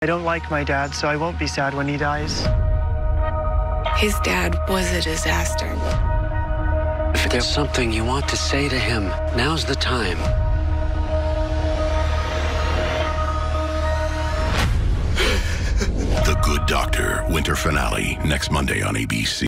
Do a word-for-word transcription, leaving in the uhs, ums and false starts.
I don't like my dad, so I won't be sad when he dies. His dad was a disaster. If there's something you want to say to him, now's the time. The Good Doctor, winter finale, next Monday on A B C.